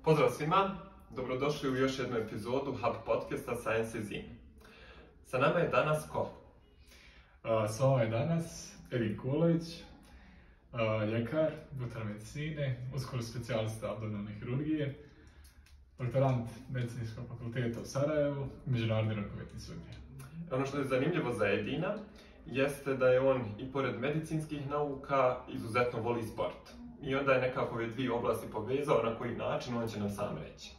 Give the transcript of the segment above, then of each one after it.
Pozdrav svima, dobrodošli u još jednu epizodu Hub podcasta Science is in. Sa nama je danas ko? S vama je danas Erik Kulović, ljekar, doktor medicine, uskoro specijalista abdominalne hirurgije, doktorant Medicinskog fakulteta u Sarajevu i međunarodni rukometni sudija. Ono što je zanimljivo za Edina jeste da je on i pored medicinskih nauka izuzetno voli sport. I onda je nekako ove dvije oblasti povezao, na koji način on će nam sam reći.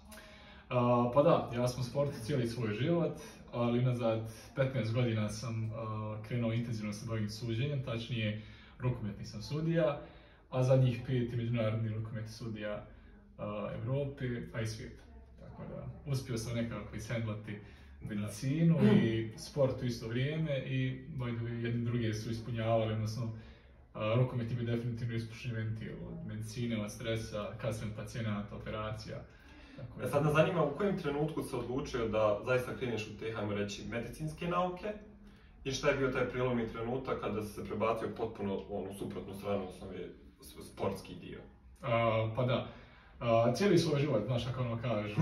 Pa da, ja sam u sportu cijeli svoj život, ali unazad 15 godina sam krenuo intenzivno se baviti suđenjem, tačnije rukometni sam sudija, a zadnjih 5 međunarodni rukometni sudija Evrope, a i svijeta. Tako da, uspio sam nekako ishendlati medicinu i sport u isto vrijeme i jedni druge su ispunjavali, odnosno rukomet je definitivno ispušni ventil od medicine, od stresa, kasnije pacijenata, operacija. Sad nas zanima u kojem trenutku se odlučio da zaista kreneš u te, hajmo reći, medicinske nauke i šta je bio taj prijelomni trenutak kada si se prebacio potpuno u suprotnu stranu, odnosno sportski dio? Pa da, cijeli svoj život, znaš kako ono kažu,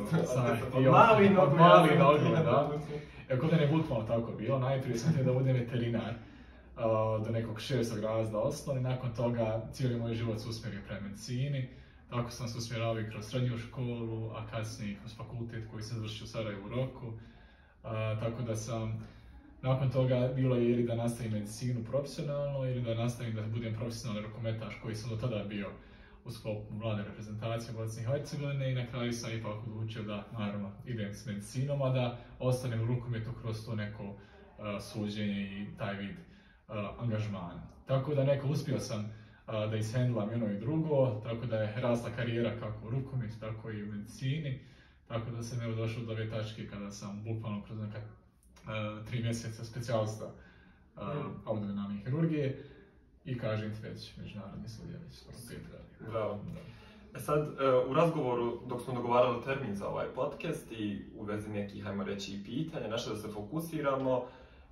od mali nogu, da. Kod mene je bukvalno tako bilo, najprije sam htio da budem veterinar do nekog 6. razreda osnovne, nakon toga cijeli moj život se usmjerio prema medicini. Tako sam se usmjeravao i kroz srednju školu, a kasnije i kroz fakultet koji sam završio u Sarajevu u Roku. Tako da sam, nakon toga bilo je ili da nastavim medicinu profesionalno ili da nastavim da budem profesionalni rukometaš koji sam do tada bio u sklopu mlade reprezentacije Bosne i Hercegovine i na kraju sam ipak odlučio da, naravno, idem s medicinom, a da ostanem u rukometu kroz to neko suđenje i taj vid angažmana. Tako da uspio sam da ishendlam jedno i drugo, tako da je rasla karijera kako u rukometu, tako i u medicini. Tako da sam došao do ove tačke kada sam bukvalno kroz neka 3 mjeseca specijalista abdominalne hirurgije i kažem ti već međunarodni sudija već skoro 5 godina. Bravo. Sad, u razgovoru dok smo dogovarali termin za ovaj podcast i u vezi nekih, hajmo reći, pitanja, naše da se fokusiramo,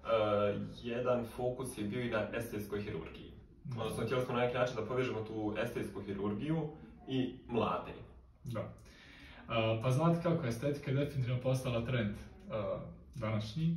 jedan fokus je bio i na estetskoj hirurgiji. Odnosno, htjeli smo na neki način da povežemo tu estetsku hirurgiju i mlade. Da. Pa znate kako, estetika je definitivno postala trend današnji.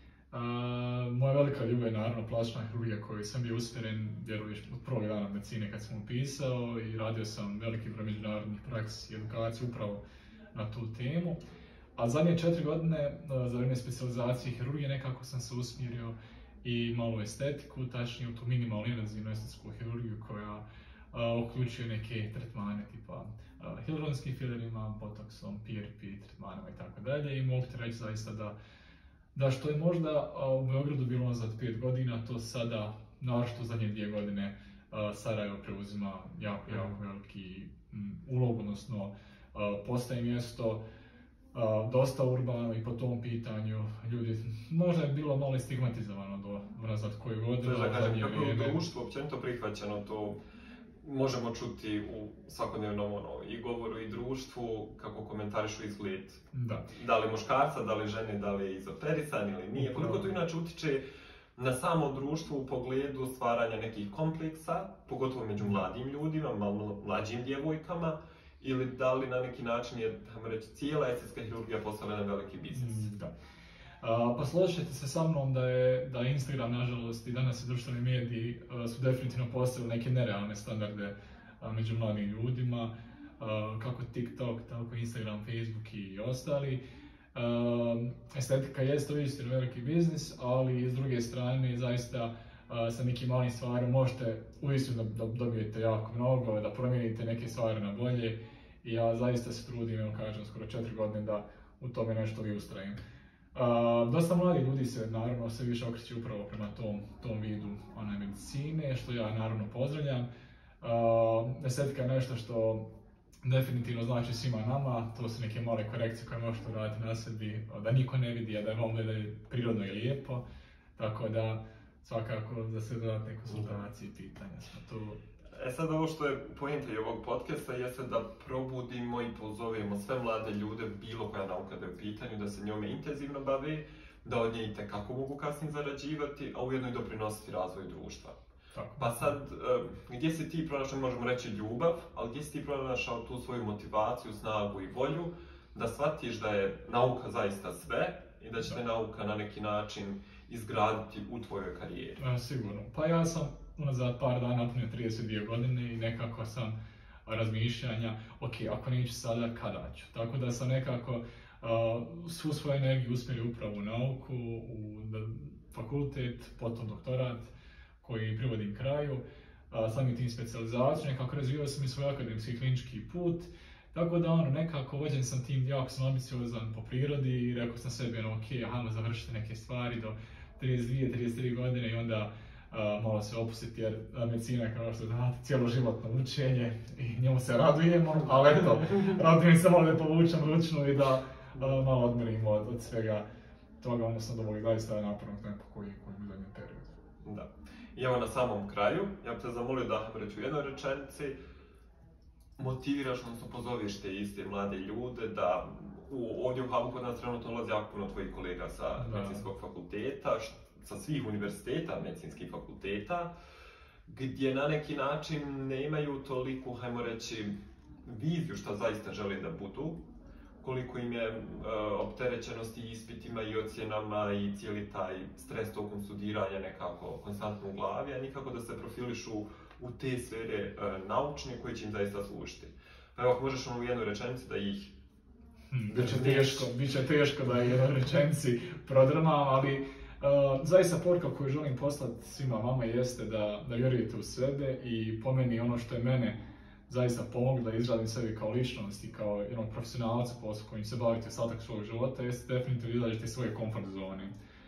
Moja velika ljubav je naravno plastična hirurgija koju sam bio usmjeren, vjeruješ, od prvog dana medicine kad sam upisao i radio sam veliki broj međunarodnih praksi i edukacije upravo na tu temu. A zadnje 4 godine, za vrijeme specijalizacije hirurgije, nekako sam se usmjerio i malo u estetiku, tačnije u tu minimalnu invazivnu estetsku hirurgiju koja uključuje neke tretmane tipa hialuronskim filerima, botoksom, PRP tretmanima itd. I mogu ti reći zaista da što je možda u Beogradu bilo nazad 5 godina, to sada, naročito zadnje 2 godine, Sarajevo preuzima jako veliki ulog, odnosno postaje mjesto dosta urbano i po tom pitanju ljudi, možda je bilo malo stigmatizovano do nazad koju godinu. Da kažem, kako je u društvu općenito prihvaćeno, to možemo čuti u svakodnevnom i govoru i društvu kako komentarišu izgled. Da li muškarca, da li žene, da li je izoperisan ili nije. Koliko to inače utiče na samo društvo u pogledu stvaranja nekih kompleksa, pogotovo među mladim ljudima, mlađim djevojkama, ili da li na neki način je, hajmo reći, cijela estetska hirurgija postala jedan veliki biznis? Da. Pa složite se sa mnom da Instagram, nažalost, i danas i društveni mediji su definitivno postavili neke nerealne standarde među mladim ljudima, kako TikTok, tako Instagram, Facebook i ostali. Estetika jeste uistinu veliki biznis, ali s druge strane, zaista sa nekim malim stvarima možete uistinu da dobijete jako mnogo, da promijenite neke stvari na bolje. I ja zaista se trudim, kažem, skoro 4 godine da u tome nešto i ustrajim. Dosta mladi ljudi se naravno sve više okreću upravo prema tom vidu medicine, što ja naravno pozdravljam. Estetika je nešto što definitivno znači svima nama, to su neke male korekcije koje možete uraditi na sebi, da niko ne vidi, a da vam gleda prirodno i lijepo. Tako da svakako za sve dodatne konsultacije i pitanja smo tu. Sad ovo što je poenta i ovog podcasta jeste da probudimo i pozovemo sve mlade ljude, bilo koja nauka da je u pitanju, da se njome intenzivno bave, da od nje itekako mogu kasnije zarađivati, a ujedno i doprinositi razvoju društva. Tako. Pa sad, gdje si ti pronašao, možemo reći ljubav, ali gdje si ti pronašao tu svoju motivaciju, snagu i volju da shvatiš da je nauka zaista sve i da će te nauka na neki način izgraditi u tvojoj karijeri? Sigurno. Pa ja sam unazad par dana napunio 32 godine i nekako sam razmišljanja, ok, ako neću sada, kada ću? Tako da sam nekako svu svoju energiju usmjerio upravo u nauku, u fakultet, potom doktorat koji privodim kraju, samim tim specijalizaciju, nekako razvijao sam i svoj akademski klinički put, tako da nekako vođen sam tim, jako sam ambiciozan po prirodi i rekao sam sebi, ok, hajmo završiti neke stvari do 32-33 godine i onda malo se opustiti jer medicina je kao što znate cijeloživotno učenje i njemu se radujemo, ali eto, radujem se malo da povučem ručnu i da malo odmirimo od svega toga, odnosno da ovog zaista napornog tempa koji je u zadnjem periodu. Da. I evo na samom kraju, ja bih te zamolio da reći u jednoj rečenici motiviraš, odnosno pozoveš te iste mlade ljude da ovdje u Hagu kod nas trenutno ulazi jako puno tvojih kolega sa medicinskog fakulteta, sa svih univerziteta medicinskih fakulteta, gdje na neki način ne imaju toliku, hajmo reći, viziju šta zaista žele da budu, koliko im je opterećenosti ispitima i ocjenama i cijeli taj stres tokom studiranja nekako konstantno u glavi, a nikako da se profilišu u te sfere naučne koje će im zaista služiti. Pa evo, možeš u jednoj rečenici da ih... Biće teško da jednoj rečenici prodrmam, ali zaista poruka koju želim poslati svima vama jeste da vjerujete u sebe i po meni ono što je mene zaista pomoglo da izradim sebi kao ličnost i kao jednog profesionalca posao kojim se bavite ostatak svog života, jeste definitivno izađete iz svoje komfort zone.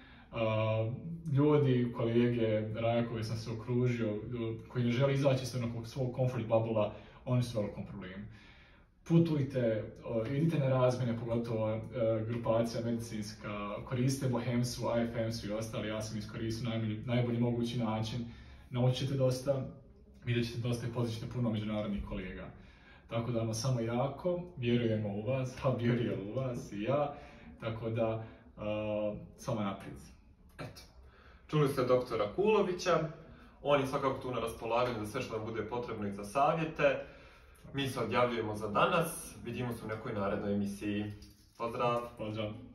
Ljudi, kolege, raja koji sam se okružio, koji ne žele izaći iz svog komfort bubble-a, oni su u velikom problemu. Putujte, idite na razmjene, pogotovo grupacija medicinska, koristite Bohemsu, IFMsu i ostali, ja sam iskoristio najbolji mogući način, naučite dosta, vidjet ćete dosta i pozitit ćete puno međunarodnih kolega. Tako da samo jako, vjerujemo u vas, a vjerujem u vas i ja, tako da samo naprijed. Eto, čuli ste doktora Kulovića, on je svakako tu na raspolaganju za sve što vam bude potrebno i za savjete. Mi se odjavljujemo za danas, vidimo se u nekoj narednoj emisiji. Pozdrav! Pozdrav!